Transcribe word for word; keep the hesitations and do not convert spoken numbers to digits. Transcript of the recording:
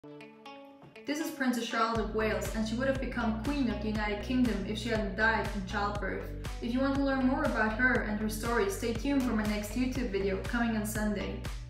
This is Princess Charlotte of Wales, and she would have become Queen of the United Kingdom if she hadn't died in childbirth. If you want to learn more about her and her story, stay tuned for my next YouTube video coming on Sunday.